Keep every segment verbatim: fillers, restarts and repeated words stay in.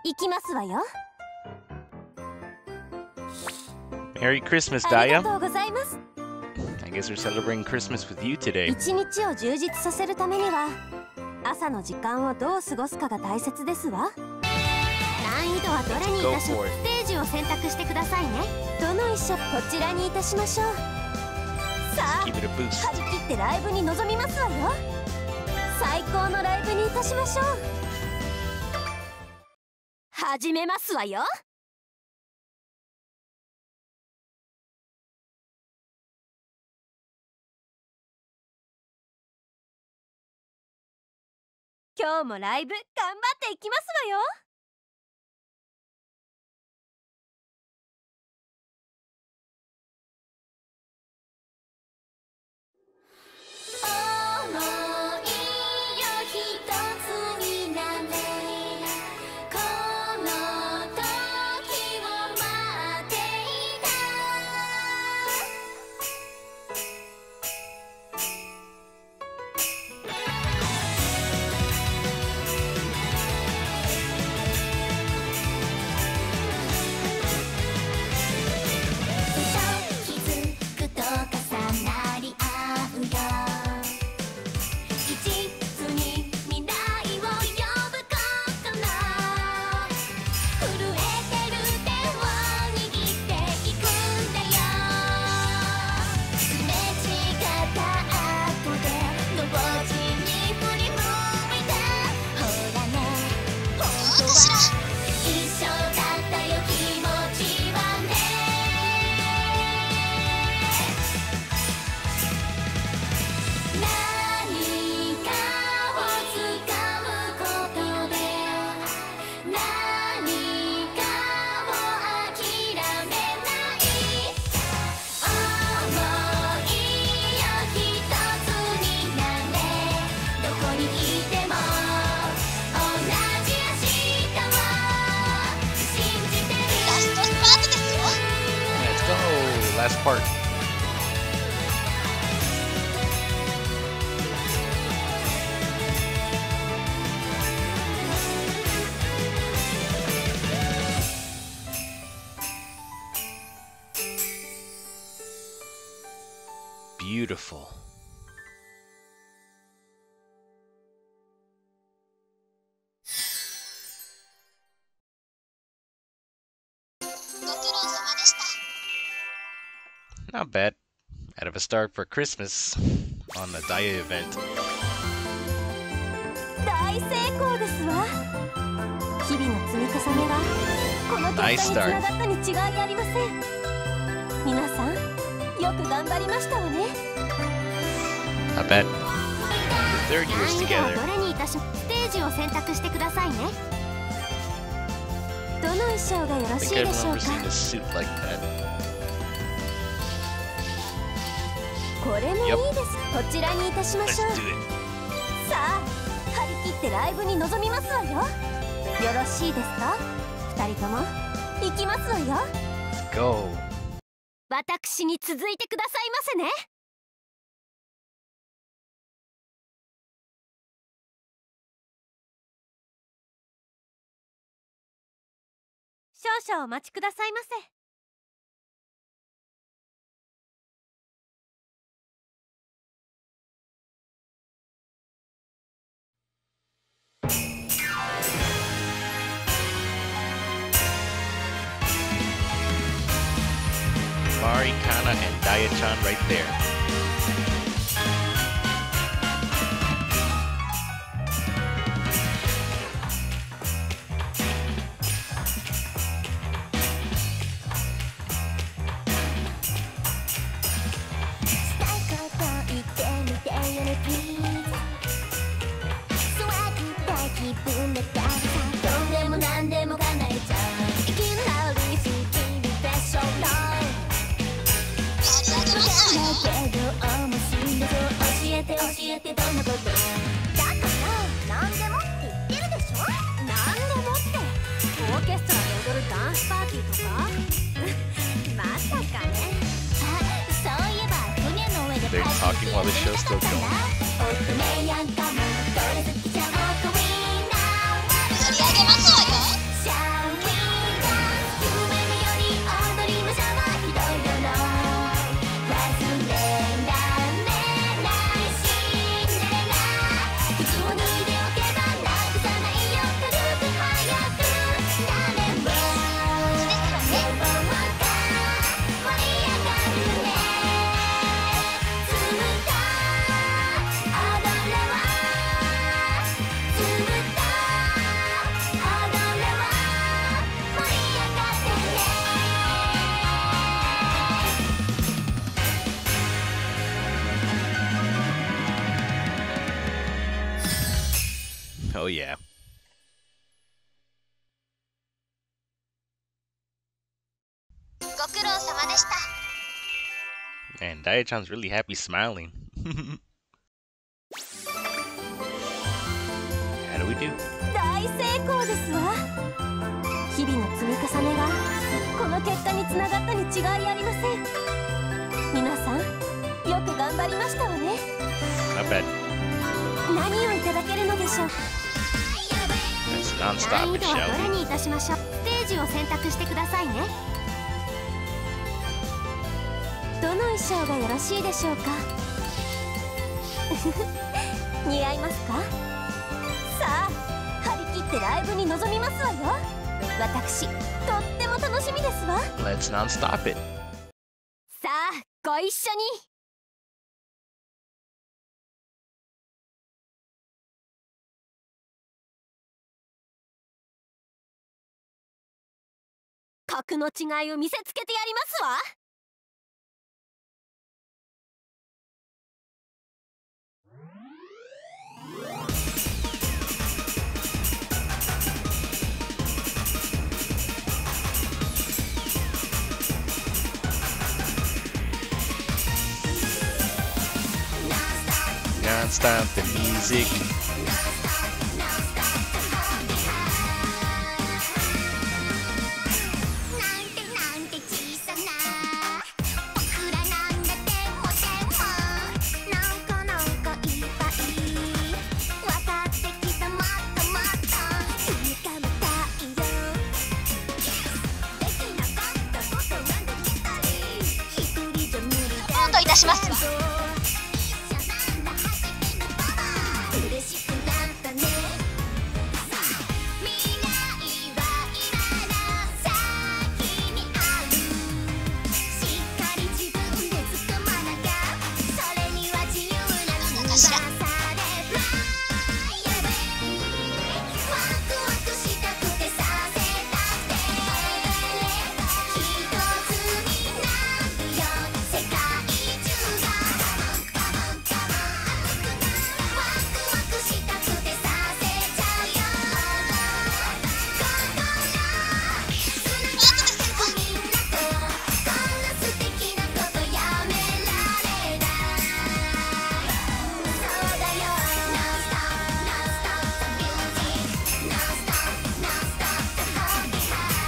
行きますわよ。 Merry Christmas, ありが Daya. とうございます。 I guess we're celebrating Christmas with you today. 一日を充実させるためには朝の時間をどう過ごすかが大切ですわ。難易度はどれにいたし Go for it. ステージを選択してくださいね。どの衣装こちらにいたしましょう。さあ Give it a boost. 張り切ってライブに臨みますわよ。最高のライブにいたしましょう。始めますわよ。今日もライブ頑張っていきますわよ。思いよ一つになれ、この時を待っていた。気づくと重なり合うよ。一途に未来を呼ぶことの震えてる手を握っていくんだよ。すれ違った後でのぼちに振り向いて、ほらね本当は一緒だったよ気持ちはね。何かを掴むことで何かを諦めない想いよ一つになれ、どこにいても同じ明日を信じてる。ラストスパートですよ。 Let's go. Last part. Beautiful. ご苦労様でした。 Not bad. Out of a start for Christmas on the Daya event. 大成功ですわ。日々の積み重ねがこの結果に Nice つ start. ながったに違いありません。皆さんよく頑張りましたわね。 Not bad. Third years 難易度は together. どれにいたしステージを選択してくださいね。どの衣装がよろ I し think い I've でしょう never か。 seen a suit like that. これもいいです。こちらにいたしま Let's しょう。 do it. さあ張り切ってライブに臨みますわよ。よろしいですか。二人とも行きますわよ。 Go. 私に続いてくださいませね。少々お待ちくださいませ。 Mari, Kana, and Daya-chan right there. They're talking while the show's still going. 取り上げますわよ。 脱いでおけばなくさないよ軽く早く誰も希望が盛り上がるねずっと踊れはずっと踊れは盛り上がってね Oh yeah. ご苦労様でした And Diachan's really happy smiling. How do we do? 大成功ですわ日々の積み重ねがこの結果につながったに違いありません皆さんよく頑張りましたわね Not bad. 何をいただけるのでしょう That's 難 non-stop, 易度はど shall れ we? にいたしましょうステージを選択してくださいねどの衣装がよろしいでしょうか似合いますかさあ張り切ってライブに臨みますわよ私とっても楽しみですわ Let's non-stop it. さあご一緒に格の違いを見せつけてやりますわ Non-stop the music. なんてなんて小さな僕らなんだでもでもなんかなんかいっぱい分かってきたもっともっと踏み込みたいよできなかったことができたり一人じゃ無理だサポートいたしますわ嬉しくなったね未来は今の先にあるしっかり自分でつかまなきゃそれには自由な翼で Fly away ワクワクしたくてさせたくて一つになるよ世界中がカモンカモンカモンワクワクしたくてさせちゃうよ心つながってくみんなとこんな素敵なことやめられないそうだよ Non-stop Non-stop the music Non-stop Non-stop the happy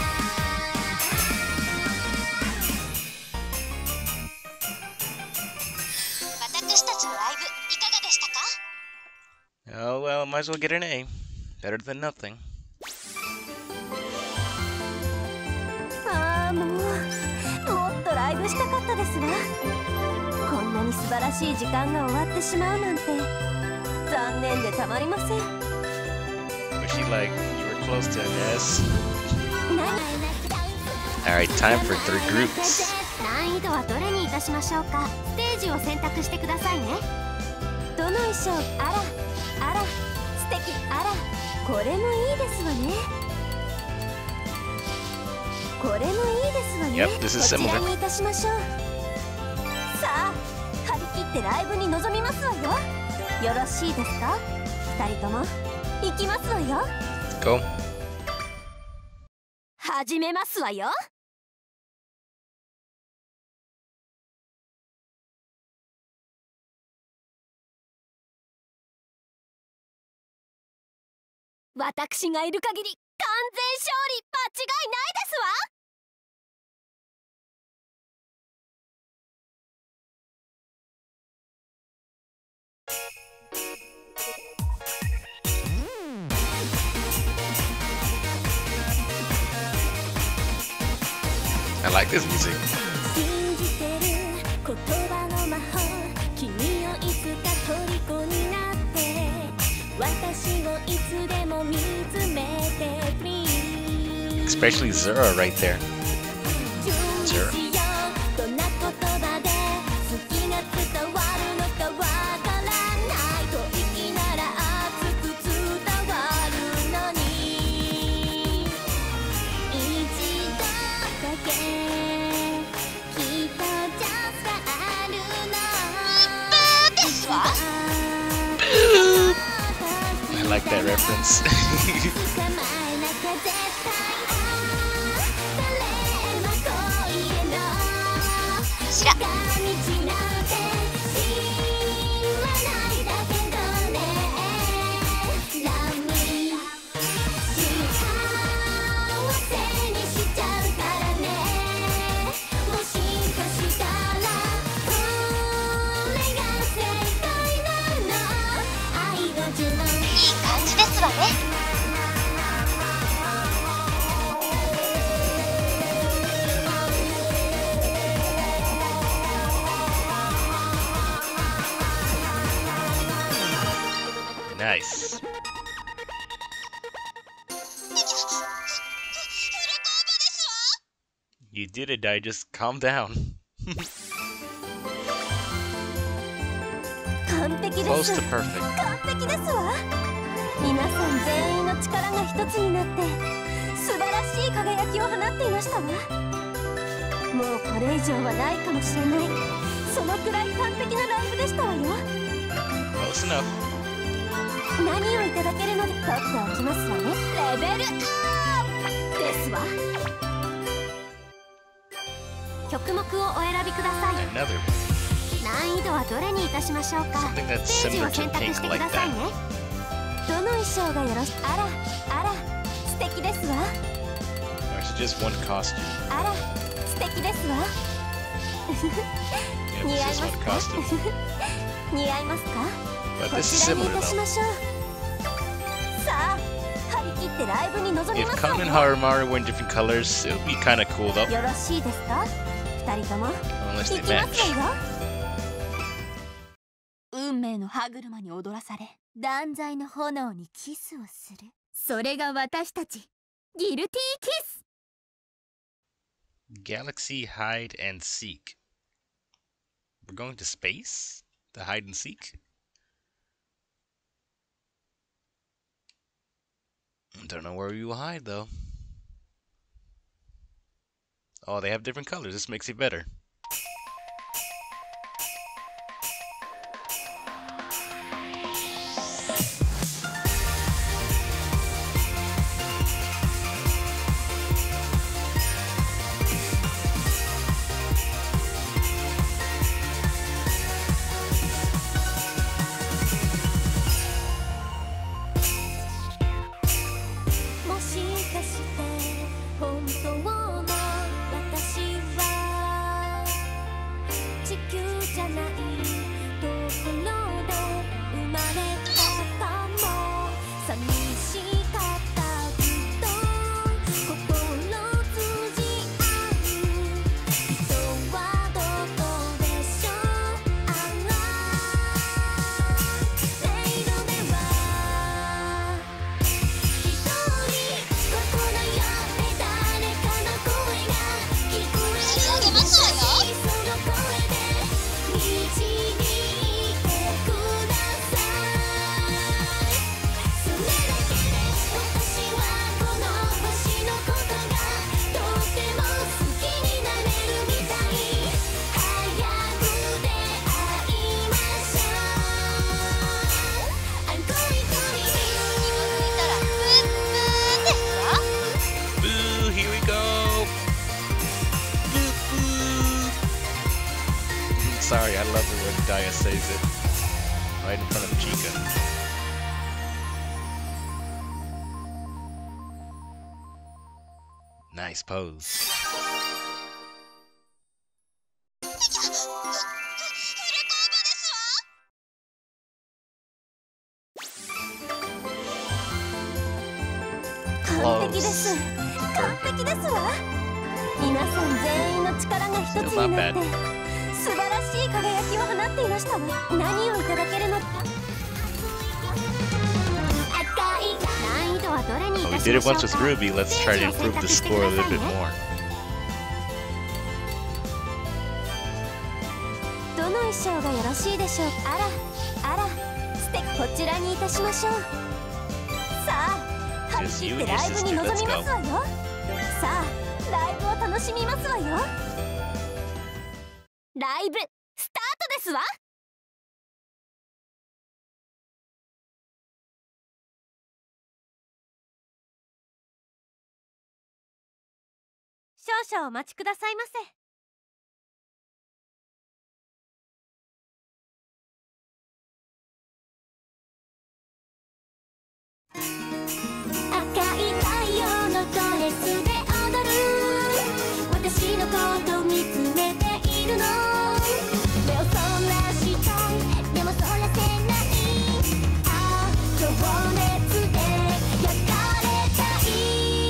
high 私たちのライブいかがでしたか Oh well, might as well get an A. Better than nothing. ああもうもっとライブしたかったですわこんなに素晴らしい時間が終わってしまうなんて残念でたまりません Was she like, you were close to an S? 何 Alright, time for three groups. 難易度はどれにいたしましょうかステージを選択してくださいねどの衣装あらあら素敵あらこれもいいですわねこれもいいですわね Yep, this is こちら similar. にいたしましょうさあ張り切ってライブに臨みますわよよろしいですか二人とも行きますわよ Go. 始めますわよ私がいる限り完全勝利間違いないですわ I like this music. 信じてる言葉の魔法君をいつか虜になって Especially Zura right there. Zura. I like that reference. Nice. You did it, I just calm down. Close to perfect. 皆さん全員の力が一つになって素晴らしい輝きを放っていましたわ。もうこれ以上はないかもしれない。そのくらい完璧なライブでしたわよ。 Close enough. 何をいただけるので取っておきますわね。レベルアップですわ。曲目をお選びください。 Another. 難易度はどれにいたしましょうか。 Something that's ステージ similar を to 選択 pink してく like ださい that. ね。どの衣装がよろしあらあら素敵ですわ。 Or is it just one costume? あら素敵ですわ。 Yeah, 似合い it's ま just す one か costume. 似合いますか But こ this ち is らにい similar たし though. ましょう。さあ張り切ってライブに臨み If ます Kun わ and よ。 Harumaru were in different colors, it would be kind of cool though. よろしいですか二人とも。 Unless 行 they きます match. わよ。運命の歯車に踊らされ断罪の炎にキスをする。それが私たちギルティーキス。 Galaxy Hide and Seek. We're going to space? To hide and seek? Don't know where we will hide though. Oh, they have different colors. This makes it better. Sorry, I love it when Daya says it right in front of Chica. Nice pose. Close. Perfect. 皆さん全員の力が一つになって素晴らしい輝きを放っていましたわ。何をいただけるの did it once with Ruby, let's try to improve the score a little bit more. どの衣装がよろしいでしょう。あらあら、素敵。こちらにいたしましょう。さあ、張り切ってライブに臨みますわよ。さあ、ライブを楽しみますわよ。ライブスタートですわ。少々お待ちくださいませ。赤い太陽のドレスで踊る。私のこと見つめているの。目をそらしたい、でもそらせない。ああ、情熱で焼かれたい。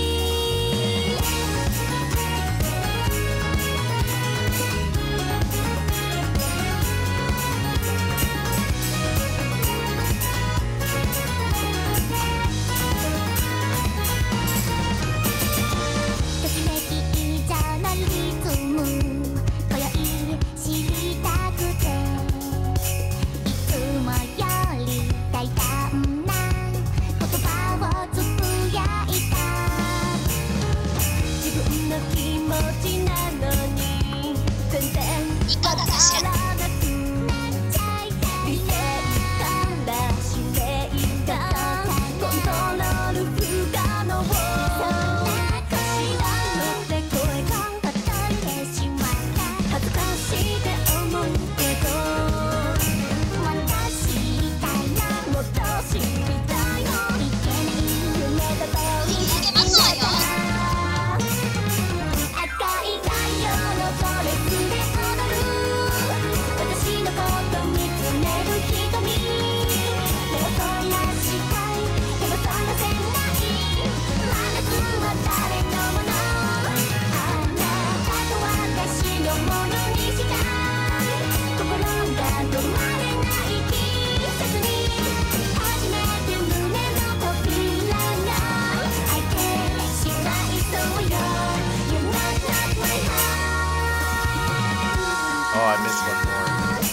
Oh, I missed one more.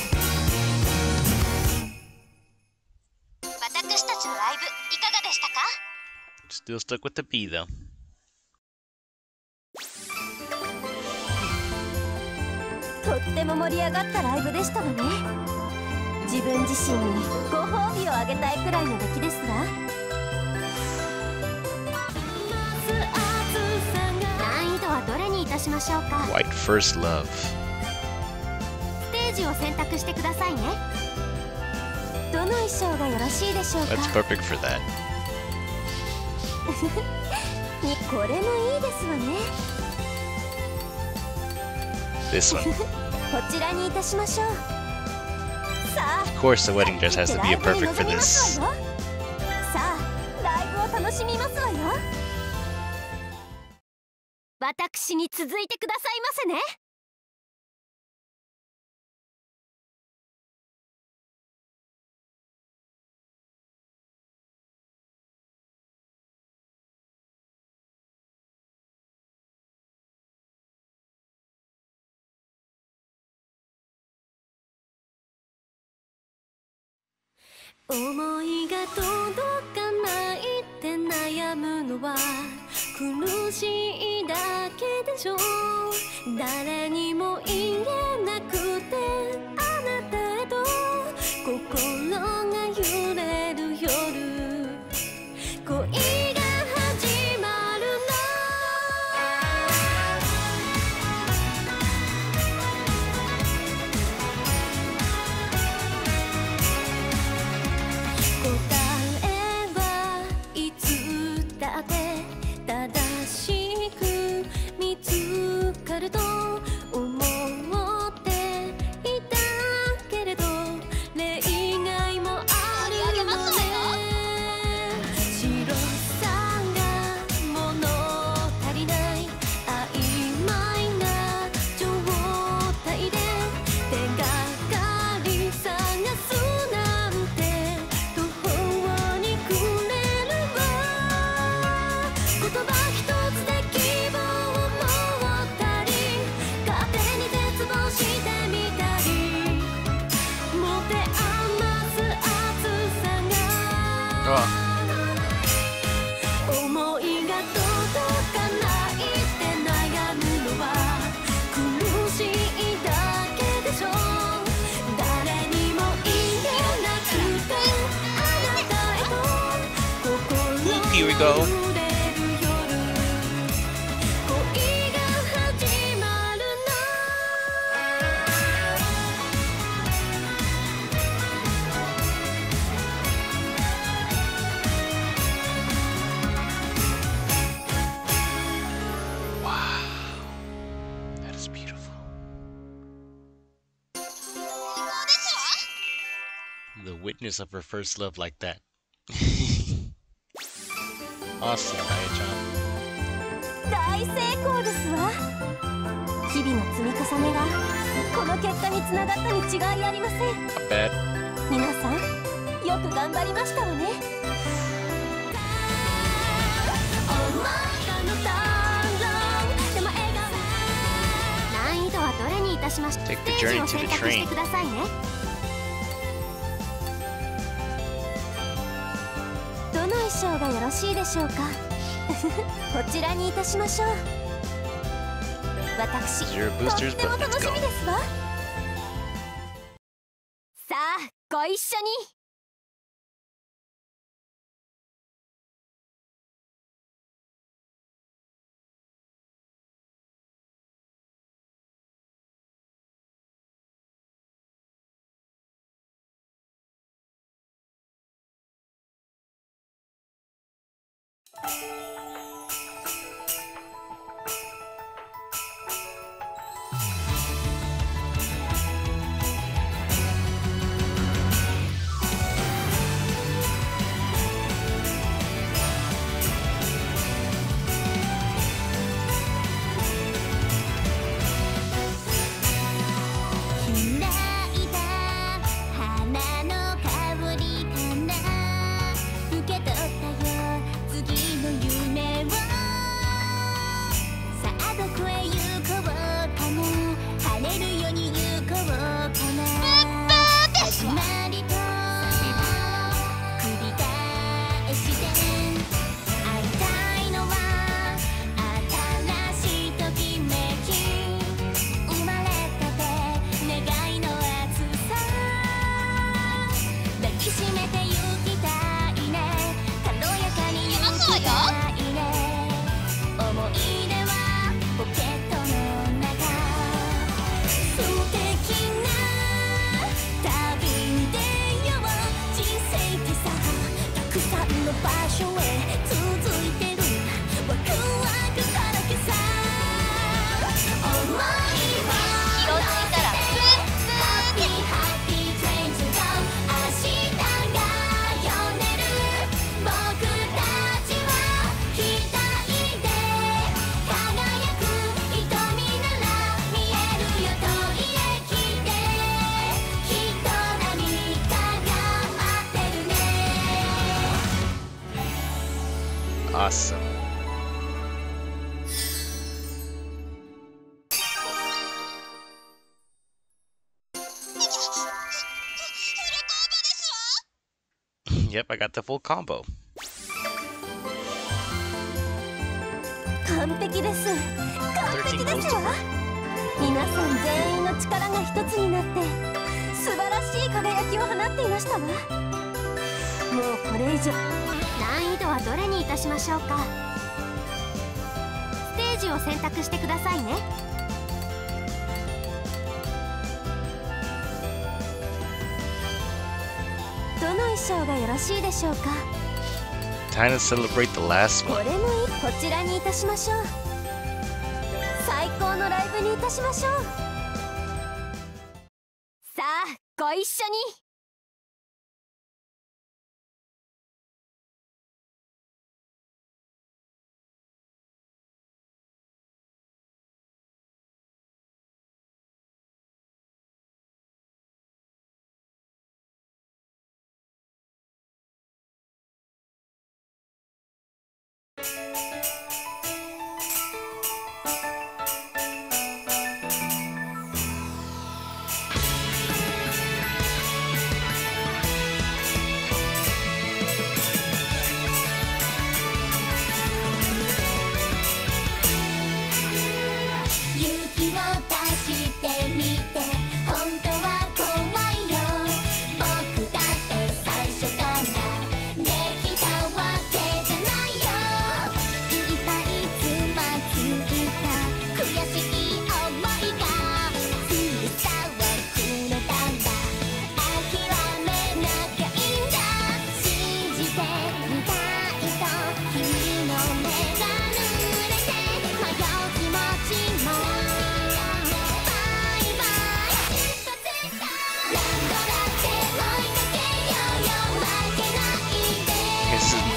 私たちのライブいかがでしたか？ Still stuck with the B though. とっても盛り上がったライブでしたわね。自分自身にご褒美をあげたいくらいの出来ですわ。難易度はどれにいたしましょうか？ White First Love. ステージを選択してくださいね。どの衣装がよろしいでしょうか？ That's perfect for that. これもいいですわね。 This one. こちらにいたしましょう。さあ、 Of course, the wedding dress has to be a perfect for this. さあ、ライブを楽しみますわよ。私に続いてくださいませね。思いが届かないって悩むのは苦しいだけでしょ。誰にも言えなくてあなたへと心が揺れる夜、恋が始まるの。答えはいつだって正しく見つかると思っていたけれど、例外もあるのね。白さが物足りない曖昧な状態で手がかり探すなんて途方に暮れるわ。 here we go. The witness of her first love like that. Awesome, Aya-chan. 大成功ですわ。日々の積み重ねがこの結果につながったに違いありません。 Not bad. 皆さん、よく頑張りましたわね。難易度はどれにいたしましょう。ステ Take the ージ journey を to 選 the 択して train. くださいね。どの衣装がよろしいでしょうか。こちらにいたしましょう。私、と Zero っ boosters, ても but 楽 let's し go. みですわ。さあ、ご一緒に。 Awesome. Yep, I got the full combo. 完璧です。完璧ですわ。皆さん全員の力が一つになって素晴らしい輝きを放っていましたわ。もうこれ以上。難易度はどれにいたしましょうか。ステージを選択してくださいね。どの衣装がよろしいでしょうか。 Time to celebrate the last こ one. れもいい。こちらにいたしましょう。最高のライブにいたしましょう。さあ、ご一緒に。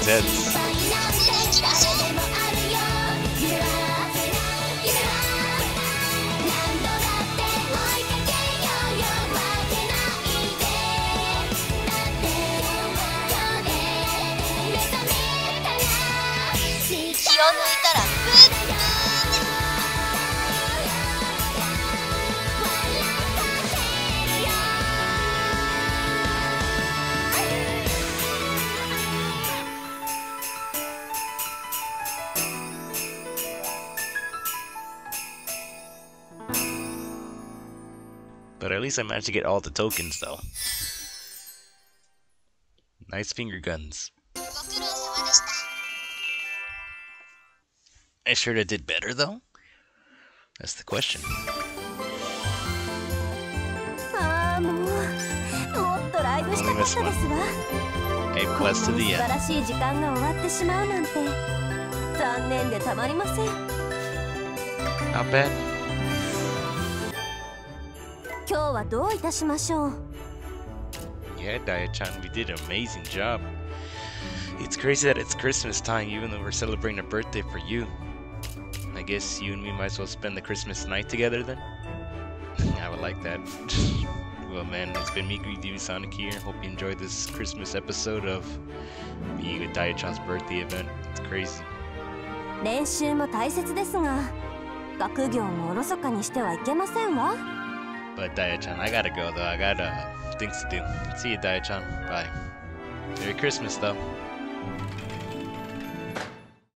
intense. But at least I managed to get all the tokens, though. Nice finger guns. I sure I did better, though? That's the question. Only missed one. A plus to the end. Not bad. Yeah, Daya-chan, we did an amazing job. It's crazy that it's Christmas time, even though we're celebrating a birthday for you. I guess you and me might as well spend the Christmas night together then. I would like that. Well, man, it's been me, Greedy Sonic here. Hope you enjoyed this Christmas episode of me with Daya-chan's birthday event. It's crazy. 練習も大切ですが、学業もおろそかにしてはいけませんわ。 But Daya-chan, I gotta go though. I got uh, things to do. See you, Daya-chan. Bye. Merry Christmas, though.